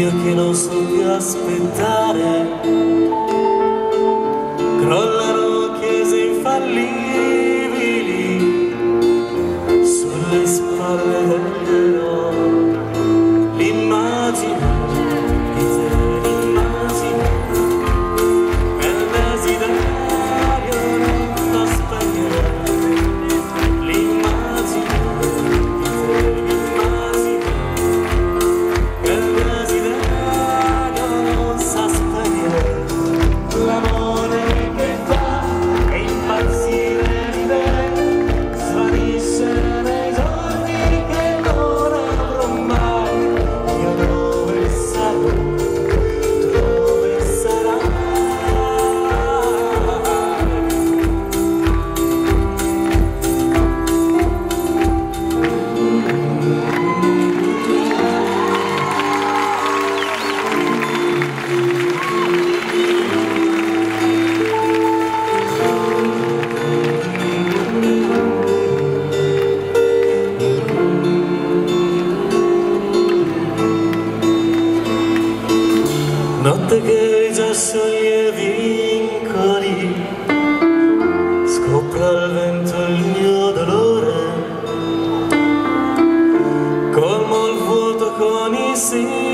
io che non so più aspettare, crollano chiese infallibili sulle spalle degli eroi. L'immagine di te, l'immagine è il desiderio non spegnere. L'immagine di te, l'immagine è il desiderio non sa spegnere. L'amore che fa e impazzire l'idea svanisce nei giorni che non avrò mai. Io dove sarò, tu dove sarai. Notte che già scioglie vincoli, scopre al vento il mio dolore, colmo il vuoto con i sì.